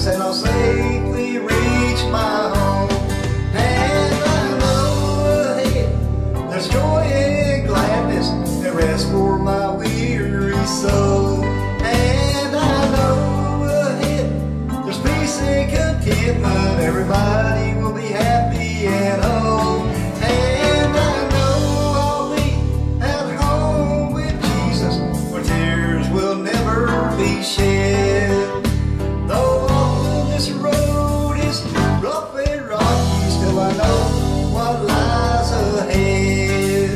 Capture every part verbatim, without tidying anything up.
Jesus, and I'll safely reach my home. And I know ahead there's joy and gladness and rest for my weary soul. And I know ahead there's peace and contentment. Everybody will be happy at home. And I know I'll be at home with Jesus, where tears will never be shed. Though all this road is rough and rocky, still I know what lies ahead.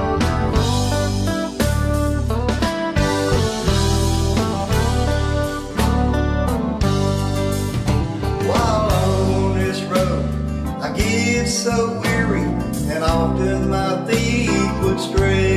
While on this road I get so weary, and often my feet would stray.